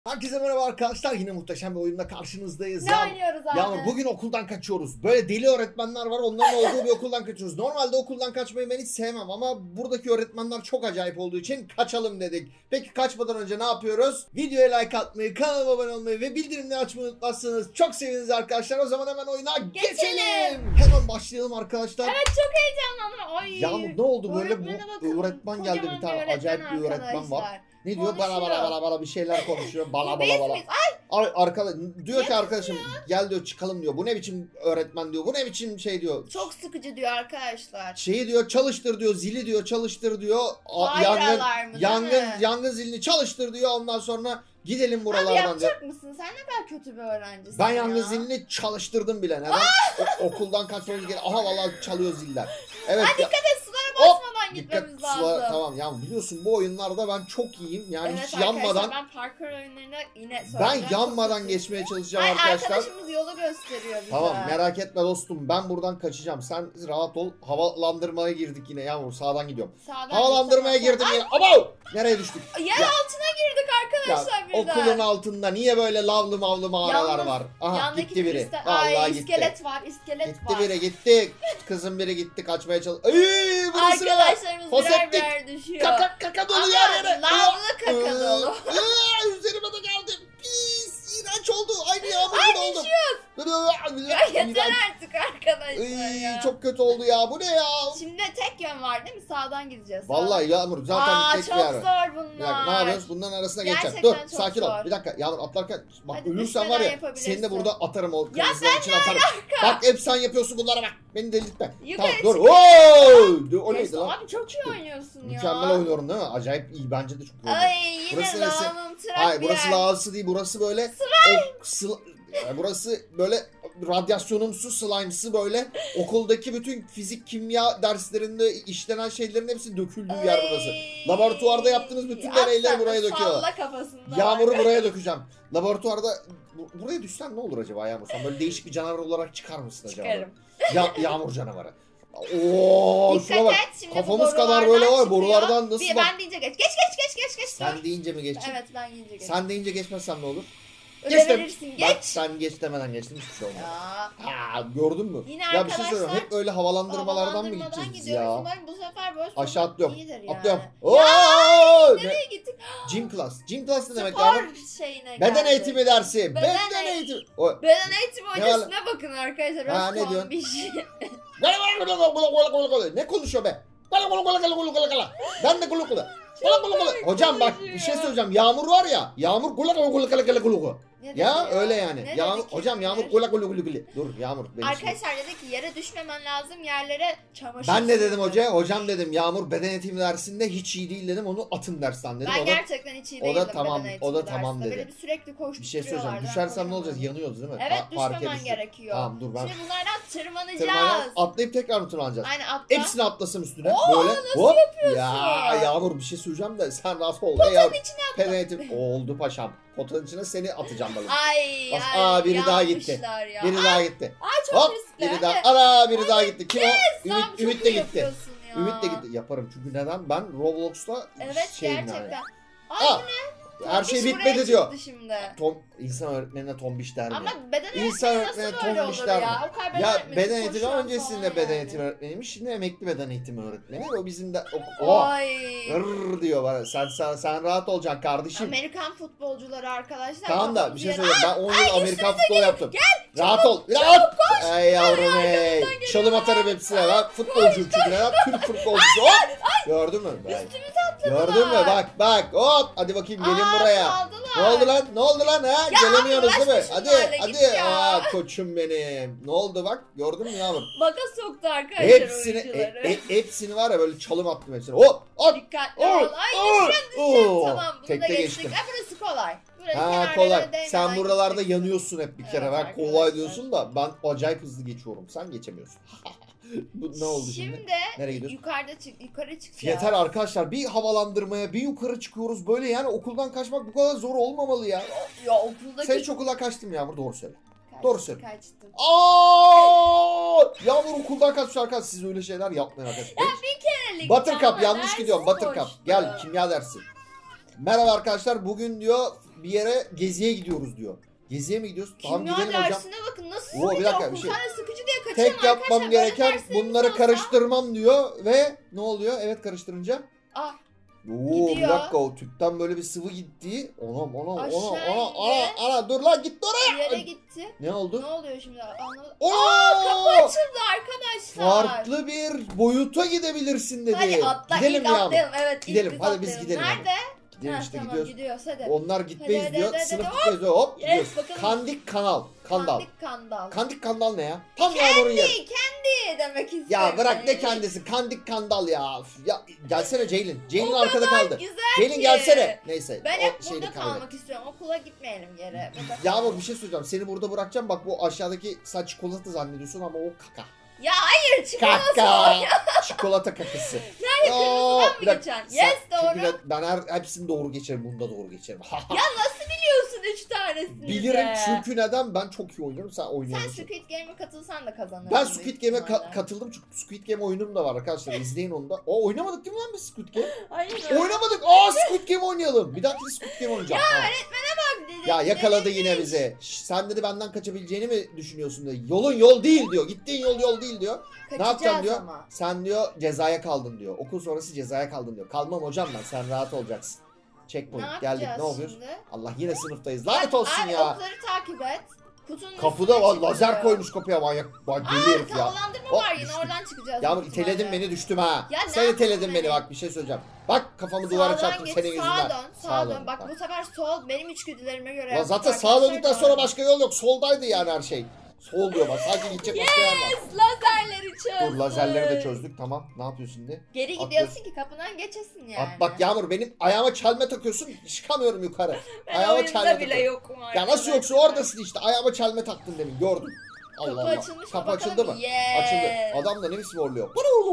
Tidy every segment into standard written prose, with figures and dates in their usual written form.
Herkese merhaba arkadaşlar. Yine muhteşem bir oyunla karşınızdayız. Ne oynuyoruz abi? Yağmur, bugün okuldan kaçıyoruz. Böyle deli öğretmenler var. Onların olduğu bir okuldan kaçıyoruz. Normalde okuldan kaçmayı ben hiç sevmem ama buradaki öğretmenler çok acayip olduğu için kaçalım dedik. Peki kaçmadan önce ne yapıyoruz? Videoya like atmayı, kanalıma abone olmayı ve bildirimleri açmayı unutmazsanız çok seviniriz arkadaşlar. O zaman hemen oyuna geçelim. Hemen başlayalım arkadaşlar. Evet, çok heyecanlandım. Ay. Yağmur, ne oldu böyle? Öğretmene Bu bakın. öğretmen geldi, bir tane Kocaman acayip bir öğretmen var. arkadaşlar. Ne diyor? Bana bir şeyler konuşuyor. Bala. Biz. Arkadaş diyor ki arkadaşım gel diyor, çıkalım diyor. Bu ne biçim öğretmen diyor. Bu ne biçim şey diyor. Çok sıkıcı diyor arkadaşlar. Şeyi diyor çalıştır diyor. Zili diyor çalıştır diyor. Yangın zilini çalıştır diyor. Ondan sonra gidelim buralardan Abi yapacak diyor. mısın? Sen ne kadar kötü bir öğrencisin Ben ya. yangın zilini çalıştırdım bile. Neden? Okuldan kaçmamız gerekiyor. Aha vallahi çalıyor ziller. Evet. Ay dikkat et, sulara basmadan gitmemiz lazım. Tamam ya, biliyorsun bu oyunlarda ben çok iyiyim. Yani Evet hiç yanmadan. Ben parkur oyunlarına yine Ben yanmadan geçmeye çalışacağım arkadaşlar. Arkadaşımız yolu gösteriyor bize. Tamam, merak etme dostum, ben buradan kaçacağım. Sen rahat ol. Havalandırmaya girdik yine Yağmur. Sağdan gidiyorum. Havalandırmaya girdim yine. Abo! Nereye düştük? Yer altına girdik arkadaşlar birden. Okulun altında niye böyle lavlı mavlı mağaralar Yalnız var? Aha gitti biri. Ay, Vallahi gitti. iskelet var. Gitti biri gitti. Kızın biri gitti, kaçmaya çalışıyor. Burası ne? Arkadaşlarımız birer düşüyor. Kaka dolu yer yere. Lavlı kaka dolu. Üzerime de geldi. Pis, iğrenç oldu. Aynı Yağmur gibi oldum. Ya yeter artık arkadaşlar ya. Çok kötü oldu ya. Bu ne ya? Şimdi tek yön var değil mi? Sağdan gideceğiz. Vallahi Yağmur zaten tek çok yer var. zor bunlar. Bir dakika, ne yapıyoruz? Bunların arasına geçeceğim. Gerçekten Dur, çok sakin ol. zor. Bir dakika Yağmur, atlarken bak Hadi ölürsen var düşmeden ya yapabilirsin. seni de burada atarım, o Ya kırmızıların içine atarım. Bak hep sen yapıyorsun bunlara bak. Beni delirtme. Yukarı Tamam dur. O neydi lan? Abi çok iyi oynuyorsun ya. Mükemmel oynuyorum değil mi? Acayip iyi, bence de çok iyi oynuyorum. Ay yine Burası neresi? lağımım tırak Hayır, bir burası yer. lağısı değil, burası böyle burası böyle radyasyonumsu, slime'sı, böyle okuldaki bütün fizik kimya derslerinde işlenen şeylerin hepsi döküldüğü yer burası. Laboratuvarda yaptığınız bütün deneyleri buraya döküyorlar. Salla kafasında. Yağmuru buraya dökeceğim. Laboratuvarda buraya düşsen ne olur acaba Yağmur? Sen böyle değişik bir canavar olarak çıkar mısın acaba? Çıkarım. Yağmur canavarı. Oo, şuna Dikkat bak. et, şimdi Kafamız kadar böyle var. Borulardan nasıl bak. Ben deyince geç. Geç. Sen deyince mi geçeceksin? Evet, ben deyince geç. Sen deyince geçmezsem ne olur? Öyle verirsin, geç. Bak sen geç demeden geçtim, hiçbir şey olmadı. Ya. Gördün mü? Yine ya bir şey söyleyeyim. arkadaşlar, Hep öyle havalandırmalardan mı gideceğiz biz ya? Umarım bu sefer böyle Aşağı atlıyorum. iyidir yani. Atlıyorum. Nereye gittik? Gym class. Gym class ne demek Spor Yağmur? şeyine Beden geldik. eğitimi dersi. Beden Beden eğitimi. Beden eğitimi hocasına bakın arkadaşlar. Ha, ne diyorsun? Bir şey. Ne konuşuyor be? Ben de kulu. Hocam bak bir şey söyleyeceğim. Yağmur var ya. Yağmur kulu. Ya öyle yani. Hocam Yağmur kulu. Dur Yağmur. Arkadaşlar dedi ki yere düşmemen lazım, yerlere çamaşır. Ben de dedim hocaya. Hocam dedim Yağmur beden eğitimi dersinde hiç iyi değil dedim. Onu atın dersten dedim. Ben gerçekten hiç iyi değildim. O da tamam dedi. Böyle bir sürekli koşturuyorlar. Bir şey söyleyeceğim. Düşersem ne olacağız? Yanıyoruz değil mi? Evet, düşmemen gerekiyor. Tamam dur ben. Şimdi bunlardan tırmanacağız. Atlayıp tekrar mı tırmanacağız? Aynen, atla. Hepsini atlasam üstüne. Oo, böyle. nasıl Hop. yapıyorsun? Ya Yağmur bir şey söyleyeceğim de sen rahat ol. Potanın içine atla. Beden eğitimi oldu paşam. Potanın içine seni atacağım balım. Ay. Biri daha gitti. Ya. Biri daha gitti. Ay çok Hop, riskli. biri daha. Biri daha gitti. Kim o? Sen Ümit çok de iyi gitti. yapıyorsun ya. Ümit de gitti. Yaparım çünkü neden? Ben Roblox'ta Evet, şeyim gerçekten. yani. Ay Her şey Tombiş bitmedi buraya diyor. çıktı şimdi. İnsan öğretmenine tombiş der mi? Ama beden İnsan eğitmeni nasıl öğretmeni böyle tombiş olur der mi? ya? O kadar Ya öğretmeni beden eğitimi koşuyor öncesinde falan beden yani. eğitimi öğretmeniymiş. Şimdi emekli beden eğitimi öğretmeni. O bizim de Ay. Rrrr diyor bana. Sen rahat olacaksın kardeşim. Amerikan futbolcuları arkadaşlar. Tamam da bir şey kafamızı söyleyeyim. Ben 10 yıl Amerikan futbolu yaptım. Gel. Rahat ol. Rahat. Ey yavrum ey. Çalım atarım hepsine. Ben futbolcuyum çünkü. Neden? Türk futbolcusu. Hop. Gördün mü? Üstümüze atladılar. Gördün mü? Bak. Hop. Hadi bakayım gelin buraya. Saldılar. Ne oldu lan ha? Gelemiyorsunuz değil mi? uğraşma şunlarla, Hadi. git ya. Koçum benim. Ne oldu bak? Gördün mü yavrum? Baka soktu arkadaşlar oyuncuları. Hepsini var ya böyle çalım attım hepsini. Hop. Dikkatli ol. Ay düşeceğim. Tamam, bunu Tekte da geçtik. geçtim. Burası kolay. Burası Ha kenarlara kolay. değmeden Sen buralarda gideceksin. yanıyorsun hep bir kere. Evet, Ben kolay arkadaşlar. diyorsun da ben acayip hızlı geçiyorum. Sen geçemiyorsun. Bu ne oldu şimdi? Şimdi Nereye gidiyorsun? yukarı çıkacağız. Yeter arkadaşlar, bir havalandırmaya bir yukarı çıkıyoruz böyle, yani okuldan kaçmak bu kadar zor olmamalı ya. Ya okuldaki... Sen hiç okula kaçtın mı Yağmur, doğru söyle. Doğru söyle. Kaçtım. Yağmur okuldan kaçmış arkadaşlar, siz öyle şeyler yapmayın arkadaşlar. Ya bir kerelik. Buttercup ama yanlış ders gidiyorum. Buttercup boştu. gel, kimya dersi. Merhaba arkadaşlar, bugün diyor bir yere geziye gidiyoruz diyor. Geziye mi gidiyoruz? Tamam Kimya gidelim hocam. dersine bakın nasıl Oo, bir sıkıcı dakika, okul. bir şey. Sen de sıkıcı diye kaçıyorum Tek yapmam arkadaşlar. gereken Böyle bunları dersleriniz olsa- karıştırmam diyor ve ne oluyor? Evet, karıştırınca. Ah, Oo, bir Gidiyor. dakika, o tüpten böyle bir sıvı gitti. Ana Aşağı dur lan, gitti oraya. bir yere gitti. Ne oldu? Ne oluyor şimdi? Anladım. Oo! Kapı açıldı arkadaşlar. Farklı bir boyuta gidebilirsin dedi. Hadi atla, Gidelim ilk ya. atlayalım. Evet, ilk Gidelim, biz hadi biz atlayalım. gidelim hadi. Nerede? Gidelim Ha, işte, tamam, gidiyoruz. gidiyoruz hadi. Onlar gitmeyiz Hadi, diyor. hadi, Sınıf hadi, gitmeyiz diyor. Hop Yes, gidiyoruz. bakalım. Kandik kanal. Kandal. Kandik kandal. Kandik kandal ne ya? Tam yağmurun yeri. Kendi demek istedim. Ya bırak ne kendisi, kandik kandal ya. Üf, ya gelsene Ceylin. Ceylin O arkada kadar kaldı. güzel Ceylin ki. gelsene. Neyse. Ben o hep şeyini burada kaybet. kalmak istiyorum. Okula gitmeyelim yere. Yağmur, bir şey söyleyeceğim. Seni burada bırakacağım. Bak, bu aşağıdaki sen çikolata zannediyorsun ama o kaka. Ya hayır, çikolata. Kaka. Çikolata kakası. Yani kırmızıdan mı geçen? Yes, doğru. Ben hepsini doğru geçerim. Bunu da doğru geçerim. Biliyorsun 3 tanesini Bilirim de. çünkü neden? Ben çok iyi oynarım. Sen Sen oynayamıyorsun. Squid Game'e katılsan da kazanırdın. Ben büyük Squid Game'e ihtimalle. katıldım çünkü Squid Game oyunum da var arkadaşlar. İzleyin onu da. O oynamadık değil mi lan biz Squid Game? Hayır. Oynamadık. Squid Game oynayalım. Bir dahaki Squid Game oynayacağım. Ya, Dedi, ya yakaladı dedi, yine dedi. bizi. Sen dedi benden kaçabileceğini mi düşünüyorsun dedi. Yolun yol değil diyor. Gittiğin yol değil diyor. Ne yapacaksın Kaçacağız diyor. ama. Sen diyor cezaya kaldın diyor. Okul sonrası cezaya kaldın diyor. Kalmam hocam ben. Sen rahat olacaksın. Checkpoint. Geldik. Ne yapıyoruz? Şimdi? Allah, yine sınıftayız. Lanet olsun Abi, ya. okları takip et. Kutunun Kapıda üstüne var, çıkıyor. lazer koymuş kapıya, manyak. Bak deli herif ya. Havalandırma Hop, var yine, düştük. oradan çıkacağız. Yağmur, büyük ihtimalle. iteledin beni, düştüm ha. Ya ne Sen yaptın iteledin beni, beni? bak bir şey söyleyeceğim. Bak kafamı duvara Sağdan çarptım git, senin yüzünden. Sağa dön. Bak Tamam. bu sefer sol, benim içgüdülerime göre. Lan zaten yaptık sağa arkadaşlar, döndükten doğru. sonra başka yol yok. Soldaydı yani her şey. Sol diyor bak. Sanki gidecek başka yer var. Lazerleri çözdük. Dur, lazerleri de çözdük. Tamam. Ne yapıyorsun şimdi? Geri Atlıyorsun. gidiyorsun ki kapıdan geçesin yani. At bak Yağmur, benim ayağıma çelme takıyorsun. Çıkamıyorum yukarı. Ben ayağıma oyunda çelme bile takıyorsun. yokum Ya arkadaşlar. nasıl yoksa oradasın işte. Ayağıma çelme taktın demin, gördüm. Allah Kapı Allah. açılmış mı? Kapı Bakalım. açıldı mı? Yes. Açıldı. Adam da ne biçim horluyor.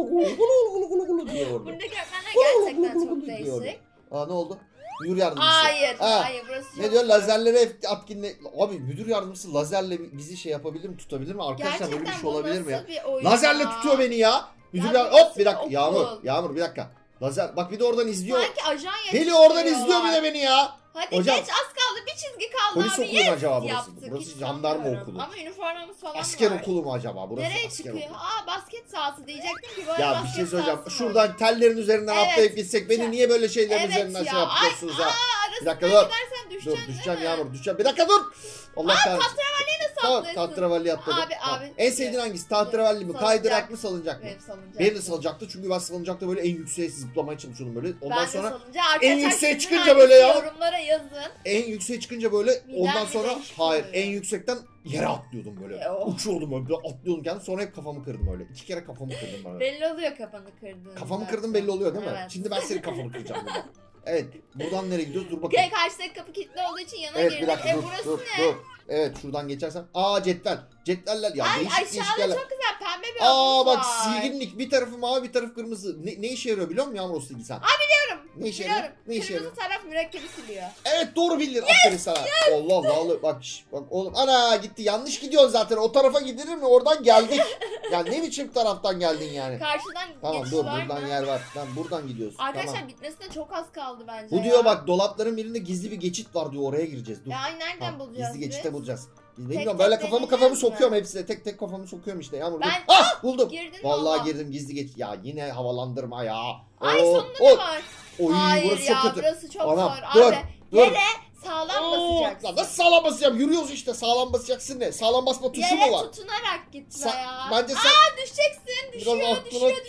diye horluyor. Buradaki öğretmenler gerçekten çok Diyor. değişik. Ne oldu? Müdür yardımcısı. Hayır, Ha. hayır burası çok Ne diyor? zor. Lazerlere atkinle... Abi müdür yardımcısı lazerle bizi şey yapabilir mi? Tutabilir mi? Arkadaşlar Gerçekten böyle bir şey bu olabilir mi ya? nasıl bir oyun Lazerle ya? tutuyor beni ya. Müdür Ya yardımcısı... bu Hop bir dakika. nasıl Yağmur. okul? Yağmur bir dakika. Lazer... Bak bir de oradan izliyor. Sanki ajan Deli oradan izliyor yetiştiriyorlar. bir de beni ya. Hadi Hocam, geç, az kaldı, bir çizgi kaldı Polis abi. okulu mu acaba burası? Yaptık, Burası hiç jandarma sanmıyorum. okulu. Ama üniformamız falan Asker var. okulu mu acaba? Burası Nereye asker çıkıyor? okulu. Basket sahası diyecektim ki böyle Ya bir basket şey söyleyeceğim. sahası Şuradan tellerin üzerinden Evet. atlayıp gitsek beni niye böyle şeylerin Evet üzerinden ya. şey yapıyorsunuz ya? Bir dakika Arasından dur. gidersen Dur düşeceksin düşeceğim değil mi? Yağmur, düşeceğim. Bir dakika dur. Allah kahretsin. Tamam, Saplıyorsun. tahterevalli atladım. Abi, Tamam. abi. En sevdiğin hangisi? Tahterevalli mi? Salıncak. Kaydırak mı, salıncak mı? Benim salıncak. Benim de salıncakta, çünkü ben salıncakta böyle en yükseğe zıplamaya çalışıyordum böyle. Ondan Ben de sonra salınca. Arkadaşlar, yükseğe sizin çıkınca böyle ya. yorumlara yazın. en yükseğe çıkınca böyle Midem ondan bir sonra değişik hayır oluyor. en yüksekten yere atlıyordum böyle. Ya, oh. Uçuyordum böyle atlıyordum kendim, sonra hep kafamı kırdım öyle. 2 kere kafamı kırdım böyle. Belli oluyor kafanı kırdığın. Kafamı zaten. kırdım belli oluyor değil mi? Evet. Şimdi ben senin kafanı kıracağım burada. Evet, buradan nereye gidiyoruz? Dur bakalım. Karşıdaki kapı kilitli olduğu için yana Evet girdik. bir dakika dur Burası dur ne? dur. Evet şuradan geçersem. Cetvel. Cetveller ya, Ay, değişik değişik aşağıda yerler. çok güzel pembe bir havuz Bak var. silginlik, bir tarafı mavi bir tarafı kırmızı. Ne işe yarıyor biliyor musun Yağmur o silgi sen? Biliyorum. Ne işe yarıyor? Biliyorum. Ne işe yarıyor? Kırmızı taraf mürekkebi siliyor. Evet doğru bildin. Aferin sana. Allah Allah. Bak bak oğlum. Ana gitti. Yanlış gidiyorsun zaten. O tarafa gidilir mi? Oradan geldik. Ya ne biçim taraftan geldin yani? Karşıdan Tamam geçiş dur, var buradan mı? yer var. Tamam buradan gidiyorsun. Arkadaşlar Tamam. bitmesine çok az kaldı bence Bu ya. diyor bak, dolapların birinde gizli bir geçit var diyor, oraya gireceğiz. Dur. Ya ay nereden Tamam, bulacağız gizli geçite biz? bulacağız. Tek Bilmiyorum tek böyle kafamı deneyeceğiz mi? sokuyorum hepsine. Tek tek kafamı sokuyorum işte. Yağmur. Ben- Buldum. Girdin Vallahi valla. girdim, gizli geç. Ya yine havalandırma ya. Ay Oo, sonunda oo. ne var? Oy, Hayır burası ya çok kötü. burası çok Anam, zor. dur, Abi dur. yere sağlam Oo, basacaksın. lan nasıl sağlam basacağım? Yürüyoruz işte, sağlam basacaksın ne? Sağlam basma tuşu Yere mu var? tutunarak gitme ya. Bence sen Düşeceksin. Düşüyor, biraz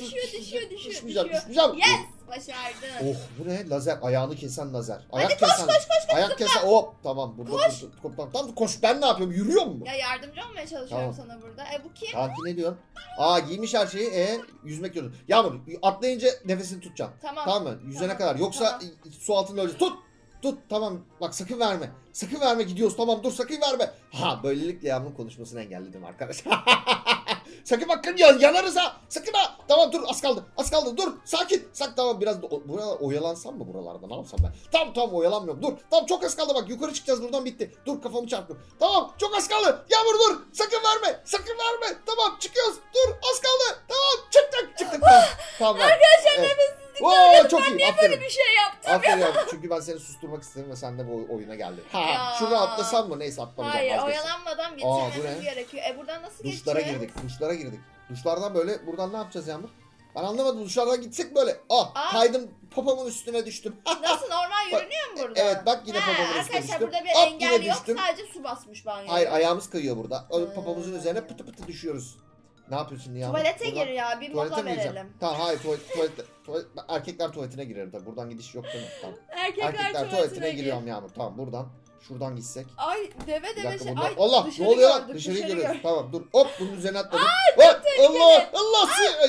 düşüyor. düşmeyeceğim. Yes, başardın. Oh bu ne? Lazer, ayağını kesen lazer. Ayak Hadi kesen. Ayak kesen. Hop tamam. Burada tamam koş. Ben ne yapıyorum? Yürüyor mu? Ya yardımcı olmaya çalışıyorum Tamam. sana burada. Bu kim? Kanki ne diyorsun? Giymiş her şeyi. Yüzmek diyorsun. Yağmur atlayınca nefesini tutacaksın. Tamam. Tamam mı? Yüzene Tamam, kadar. Yoksa tamam. su altında öleceğiz. Tut tamam. Bak sakın verme. Sakın verme, gidiyoruz. Tamam dur, sakın verme. Böylelikle Yağmur'un konuşmasını engelledim arkadaşlar. Sakın bakın yanarız ha. Sakın ha. Tamam dur az kaldı. Az kaldı dur. Sakin. Tamam biraz da oyalansam mı buralarda ne yapsam ben? Tamam oyalanmıyorum dur. Tamam çok az kaldı bak yukarı çıkacağız buradan bitti. Dur kafamı çarptım. Tamam çok az kaldı. Yağmur dur. Sakın verme. Sakın verme. Tamam çıkıyoruz. Dur az kaldı. Tamam çıktık. Tamam. Arkadaşlar Evet. nefessizlikten Oo, çok ben iyi. niye Aferin. böyle bir şey yaptım? Aferin ya. Çünkü ben seni susturmak istedim ve sen de bu oyuna geldin. Ya. Şuraya atlasam mı? Neyse atlamayacağım. Hayır vazgeçtim. oyalanmadan bu bitirmemiz ne? gerekiyor. Buradan nasıl Duşlara geçeceğiz? girdik. Duşlardan böyle buradan ne yapacağız Yağmur? Ben anlamadım. Duşlardan gitsek böyle. Kaydım popomun üstüne düştüm. Nasıl normal yürünüyor mu burada? Evet bak yine popomun üstüne Arkadaşlar düştüm. burada bir Hop, engel yine yok. düştüm. Sadece su basmış banyoya. Hayır ayağımız kayıyor burada. Popomuzun üzerine pıtı pıtı düşüyoruz. Ne yapıyorsun şimdi Yağmur? Tuvalete Buradan- gir ya bir Tuvalete mola mi gireceğim? verelim. Tamam hayır erkekler tuvaletine girerim tabii. Buradan gidiş yok değil mi? Tamam. Erkekler tuvaletine giriyorum Yağmur. Tamam şuradan gitsek. Ay deve Bir deve dakika şey. bunlar. Ay Allah dışarı ne oluyor lan? gördük, Dışarı dışarı giriyoruz. gördük. Tamam dur. Hop bunun üzerine atladım. tehlikeli. Allah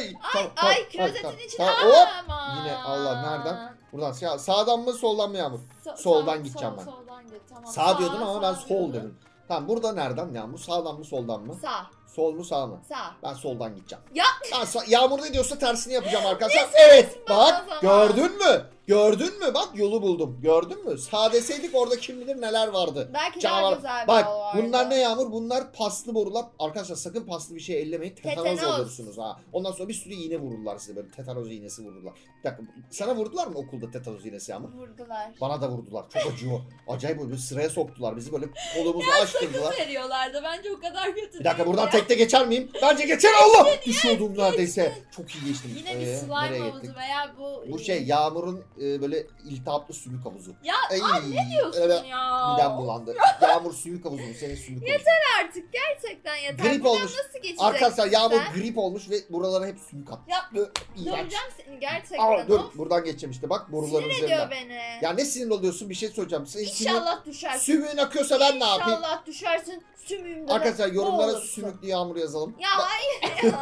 Ay klozetin içine. Hop. Aman. Yine Allah nereden? Buradan sağdan mı soldan mı Yağmur? Soldan gideceğim ben. Soldan git tamam. Sağ diyordum ama ben sol diyordum. dedim. Tamam burada nereden Yağmur? Sağdan mı soldan mı? Sağ. Sol mu sağ mı? Sağ. Ben soldan gideceğim. Ya. Yağmur ne diyorsa tersini yapacağım arkadaşlar. Ne Evet bana bak zaman? gördün mü? Gördün mü? Bak yolu buldum. Gördün mü? Sağ deseydik orada kim bilir neler vardı. Belki Canavar. daha güzel bir Bak yol vardı. bunlar ne Yağmur? Bunlar paslı borular. Arkadaşlar sakın paslı bir şey ellemeyin. Tetanoz Tetanoz. olursunuz ha. Ondan sonra bir sürü iğne vururlar size böyle. Tetanoz iğnesi vururlar. Bir dakika sana vurdular mı okulda tetanoz iğnesi Yağmur? Vurdular. Bana da vurdular. Çok acıyor. Acayip böyle sıraya soktular. Bizi böyle kolumuzu açtırdılar. Veriyorlardı bence o kadar kötü Bir dakika değil buradan ya. tekte geçer miyim? Bence geçer Allah! Düşüyordum neredeyse. Çok iyi geçtim. Yine bir nereye slime gittik? havuzu veya bu... Bu şey Yağmur'un böyle iltihaplı sümük havuzu. Ya Ay, ne diyorsun evet, ya? midem bulandı. Yağmur sümük havuzu mu? Senin sümük havuzu. Artık gerçekten yeter. Grip Buradan olmuş. nasıl geçeceksin Arkadaşlar Yağmur sen? grip olmuş ve buralara hep sümük attı. Ya, İğrenç. Döveceğim seni gerçekten. Aa, dur Of, buradan geçeceğim işte bak boruların sinir üzerinden. ediyor beni. Ya ne sinirli oluyorsun bir şey söyleyeceğim. Senin İnşallah düşersin. sümüğün akıyorsa ben ne yapayım? İnşallah düşersin. Sümüğümde Arkadaşlar yorumlara boğulursun. sümüklü Yağmur yazalım. Ya hayır.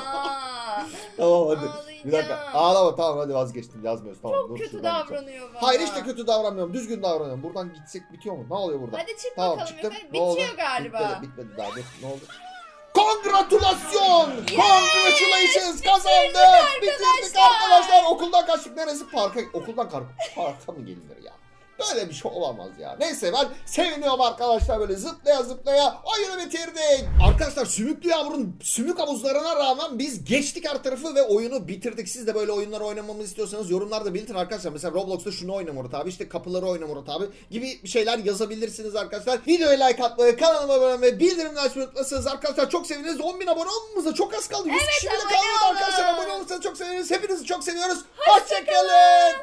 Tamam hadi. Bir dakika. Ağlayacağım. Ağlama tamam hadi vazgeçtim yazmıyoruz. Tamam, Çok dur, kötü şuradan geçelim. davranıyor bana. Hayır hiç de kötü davranmıyorum. Düzgün davranıyorum. Buradan gitsek bitiyor mu? Ne oluyor burada? Hadi çık Tamam bakalım çıktım. yukarı. Ne oldu? Bitiyor galiba. Bitmedi daha. Dur. Ne oldu? Kongratülasyon! Congratulations! Kazandık! Bitirdik arkadaşlar. Okuldan kaçtık. Neresi? Parka mı gelinir ya? Böyle bir şey olamaz ya. Neyse ben seviniyorum arkadaşlar böyle zıplaya zıplaya oyunu bitirdik. Arkadaşlar Sümüklü Yağmur'un sümük havuzlarına rağmen biz geçtik her tarafı ve oyunu bitirdik. Siz de böyle oyunlar oynamamızı istiyorsanız yorumlarda belirtin arkadaşlar. Mesela Roblox'ta şunu oyna Murat abi, işte kapıları oyna Murat abi gibi bir şeyler yazabilirsiniz arkadaşlar. Videoya like atmayı, kanalıma abone olmayı ve bildirimleri açmayı unutmazsanız arkadaşlar çok seviniriz. 10.000 abone olmamıza çok az kaldı. 100 kişi bile abone kalmadı olun. arkadaşlar. Abone olursanız çok seviniriz. Hepinizi çok seviyoruz. Hoşçakalın.